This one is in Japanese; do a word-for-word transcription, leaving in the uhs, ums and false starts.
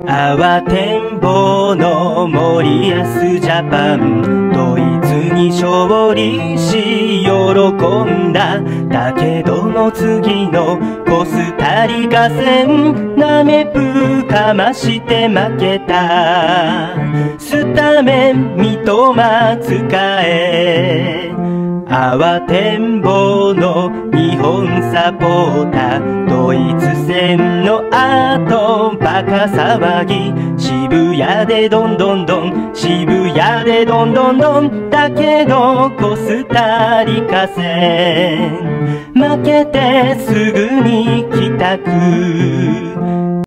慌てんぼうの森保ジャパン、ドイツに勝利し喜んだ。だけども次のコスタリカ戦、なめぷかまして負けた。スタメン三笘使え、慌てんぼうの日本サポーター、ドイツ戦の後バカ騒ぎ、渋谷でどんどんどん、渋谷でどんどんどん、だけどコスタリカ戦負けてすぐに帰宅。